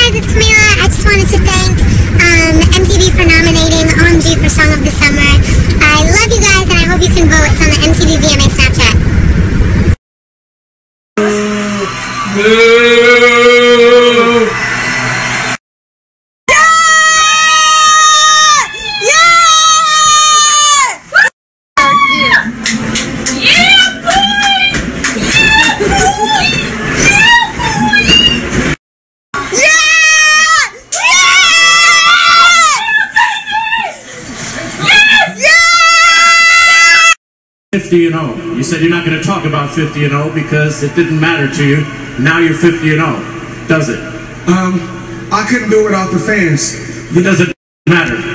guys, it's Camila. I just wanted to thank MTV for nominating OMG for Song of the Summer. I love you guys, and I hope you can vote. It's on the MTV VMA Snapchat. And 0. You said you're not going to talk about 50 and 0 because it didn't matter to you. Now you're 50 and 0. Does it? I couldn't do it without the fans. It doesn't matter.